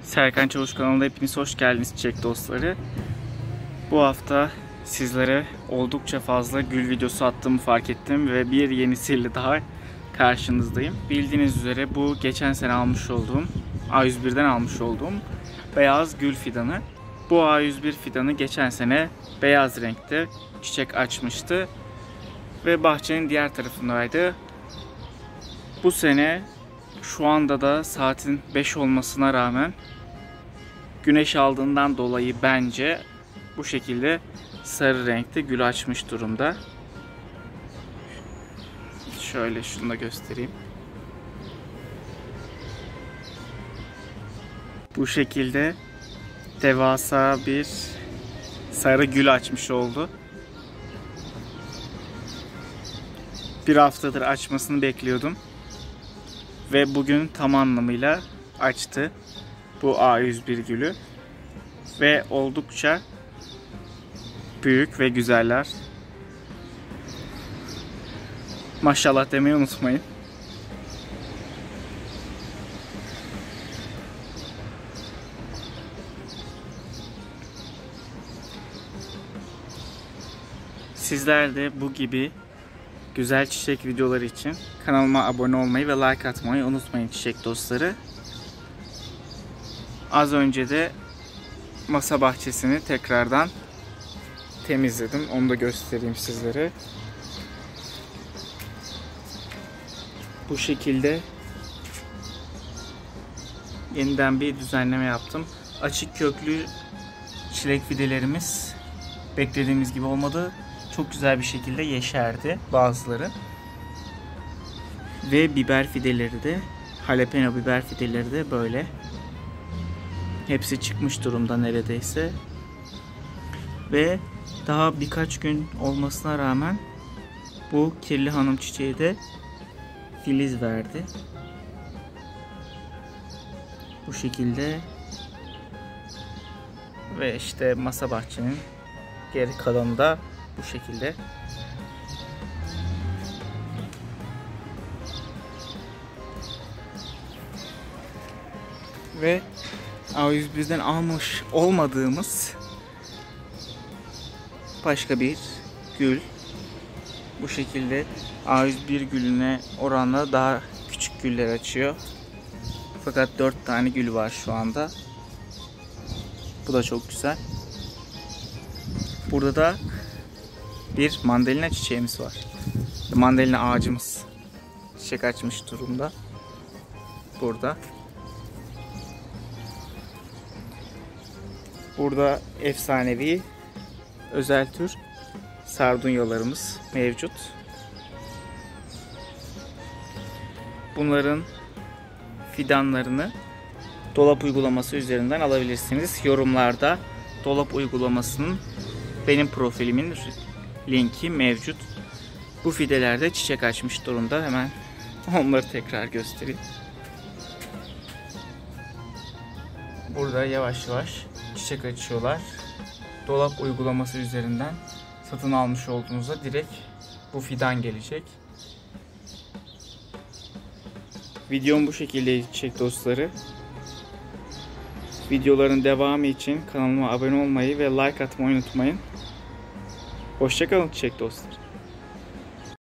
Serkan Çavuş kanalına hepiniz hoş geldiniz çiçek dostları. Bu hafta sizlere oldukça fazla gül videosu attığımı fark ettim ve bir yenisiyle daha karşınızdayım. Bildiğiniz üzere bu geçen sene almış olduğum, A101'den almış olduğum beyaz gül fidanı. Bu A101 fidanı geçen sene beyaz renkte çiçek açmıştı ve bahçenin diğer tarafındaydı. Bu sene şu anda da saatin 5 olmasına rağmen güneş aldığından dolayı bence bu şekilde sarı renkte gül açmış durumda. Şöyle şunu da göstereyim. Bu şekilde devasa bir sarı gül açmış oldu. Bir haftadır açmasını bekliyordum. Ve bugün tam anlamıyla açtı bu A101 gülü. Ve oldukça büyük ve güzeller. Maşallah demeyi unutmayın. Sizler de bu gibi güzel çiçek videoları için kanalıma abone olmayı ve like atmayı unutmayın çiçek dostları. Az önce de masa bahçesini tekrardan temizledim. Onu da göstereyim sizlere. Bu şekilde yeniden bir düzenleme yaptım. Açık köklü çilek fidelerimiz beklediğimiz gibi olmadı. Çok güzel bir şekilde yeşerdi bazıları. Ve biber fideleri de, jalapeno biber fideleri de böyle. Hepsi çıkmış durumda neredeyse. Ve daha birkaç gün olmasına rağmen bu kirli hanım çiçeği de filiz verdi. Bu şekilde. Ve işte masa bahçenin geri kalanı da bu şekilde. Ve A101'den almış olmadığımız başka bir gül. Bu şekilde A101 gülüne oranla daha küçük güller açıyor. Fakat 4 tane gül var şu anda. Bu da çok güzel. Burada da bir mandalina çiçeğimiz var. Mandalina ağacımız çiçek açmış durumda. Burada. Burada efsanevi özel tür sardunyalarımız mevcut. Bunların fidanlarını dolap uygulaması üzerinden alabilirsiniz. Yorumlarda dolap uygulamasının benim profilimin linki mevcut. Bu fidelerde çiçek açmış durumda. Hemen onları tekrar göstereyim. Burada yavaş yavaş çiçek açıyorlar. Dolap uygulaması üzerinden satın almış olduğunuzda direkt bu fidan gelecek. Videom bu şekilde çiçek dostları. Videoların devamı için kanalıma abone olmayı ve like atmayı unutmayın. Hoşça kalın çiçek dostlar.